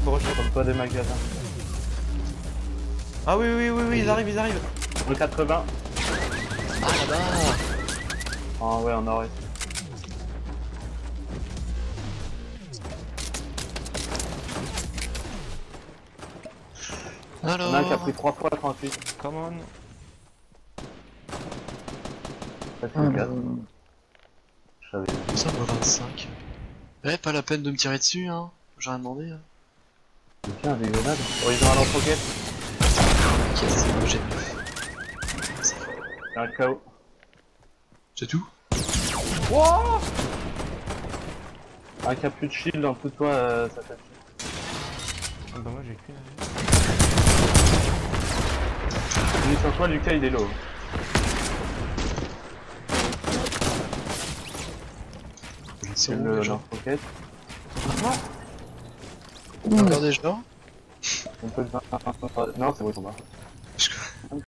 Comme toi des magasins. Ah oui, oui, oui, oui, ils arrivent, ils arrivent. Le 80. Ah là-bas. Ah ouais, on aurait. Il y en a un qui a pris Alors. 3 fois 38. Come on. Ça c'est le 4. Je savais. Ça me va 25. Eh, pas la peine de me tirer dessus, hein. J'ai rien demandé. Hein. Tiens, des grenades. Horizon à lance-roquette. Ok, c'est bon, j'ai Il y a un KO. C'est tout. Wouah. Un qui a plus de shield en dessous de toi, ça fait. Ah bah moi j'ai qu'une. Il est sur toi, Lucas, il est low. C'est C'est où le déjà? lance-roquette. Encore des gens? On peut le... Non, c'est bon, ils sont morts.